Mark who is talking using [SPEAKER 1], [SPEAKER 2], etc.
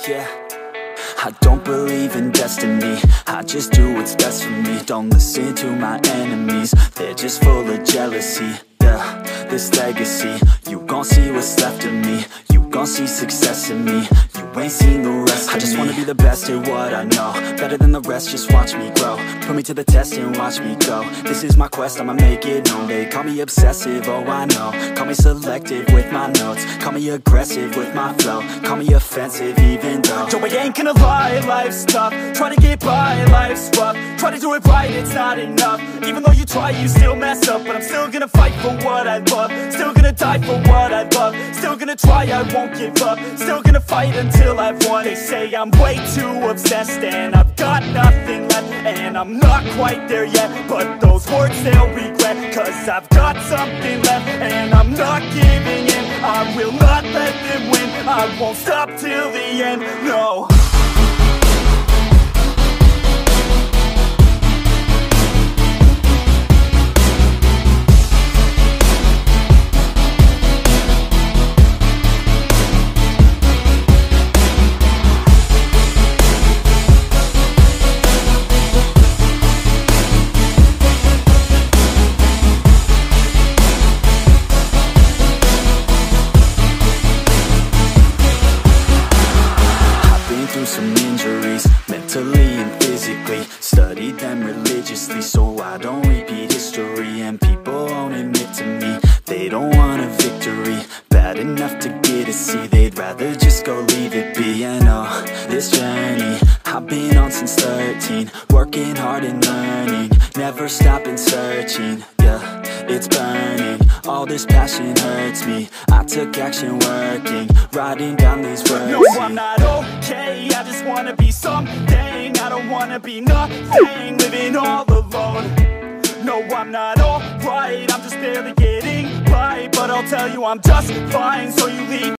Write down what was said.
[SPEAKER 1] yeah. I don't believe in destiny, I just do what's best for me. Don't listen to my enemies, they're just full of jealousy. Yeah, this legacy, you gon' see what's left of me. You gon' see success in me, you ain't seen the rest of me. I just wanna be the best at what I know, better than the rest, just watch me grow. Put me to the test and watch me go. This is my quest, I'ma make it known. They call me obsessive, oh I know. Call me selective with my notes, call me aggressive with my flow, call me offensive even though Joe, I ain't gonna lie, life's tough. Try to get by, life's rough. Try to do it right, it's not enough. Even though you try, you still mess up. But I'm still gonna fight for what I love, still gonna die for what I love, still gonna try, I won't give up, still gonna fight until I've won. They say I'm way too obsessed and I've got nothing left, and I'm not quite there yet, but those words they'll regret, cause I've got something left and I'm not giving in. I will not let them win, I won't stop till the end, no. Some injuries, mentally and physically. Studied them religiously so I don't repeat history. And people won't admit to me they don't want a victory bad enough to get a C. They'd rather just go leave it be. And oh, this journey I've been on since 13, working hard and learning, never stopping searching. Yeah, it's burning, all this passion hurts me. I took action working, writing down these words. No, I'm not okay, I just wanna be something. I don't wanna be nothing, living all alone. No, I'm not alright, I'm just barely getting by. But I'll tell you I'm just fine, so you leave